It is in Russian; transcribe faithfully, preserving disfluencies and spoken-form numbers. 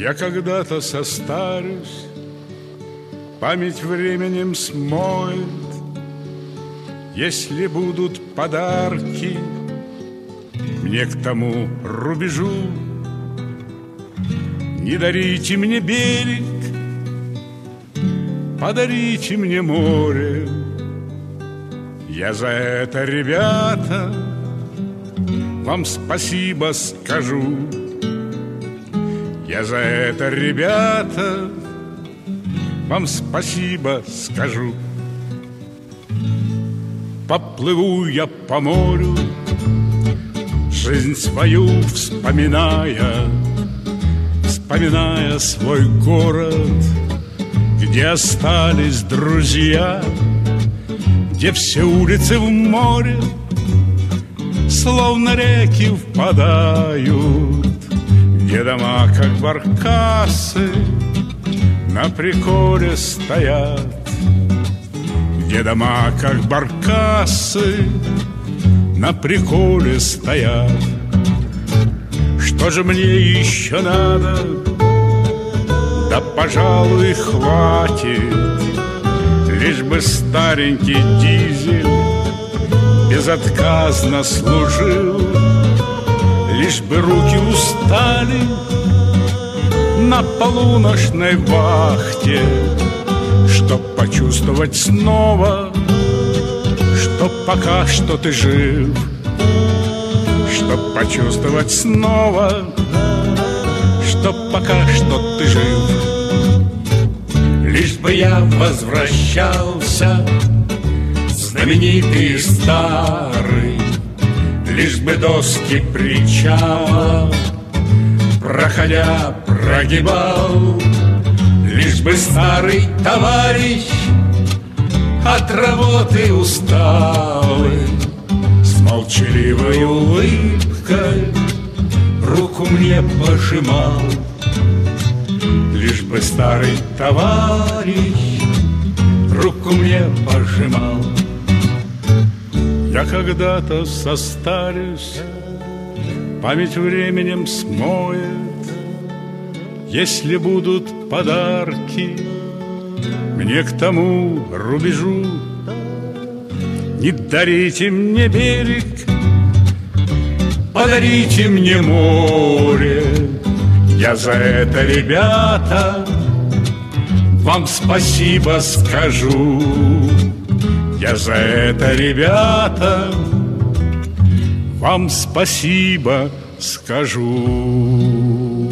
Я когда-то состарюсь, память временем смоет. Если будут подарки мне к тому рубежу, не дарите мне берег, подарите мне море. Я за это, ребята, вам спасибо скажу. Я за это, ребята, вам спасибо скажу. Поплыву я по морю, жизнь свою вспоминая, вспоминая свой город, где остались друзья, где все улицы в море словно реки впадают, где дома, как баркасы, на приколе стоят, где дома, как баркасы, на приколе стоят. Что же мне еще надо? Да, пожалуй, хватит, лишь бы старенький дизель безотказно служил, лишь бы руки устали на полуночной вахте, чтоб почувствовать снова, что пока что ты жив, чтоб почувствовать снова, что пока что ты жив. Лишь бы я возвращался, знаменитый и старый, лишь бы доски причала, проходя, прогибал, лишь бы старый товарищ от работы усталый с молчаливой улыбкой руку мне пожимал. Лишь бы старый товарищ руку мне пожимал. Я когда-то состарюсь, память временем смоет. Если будут подарки мне к тому рубежу, не дарите мне берег, подарите мне море. Я за это, ребята, вам спасибо скажу. Я за это, ребята, вам спасибо скажу.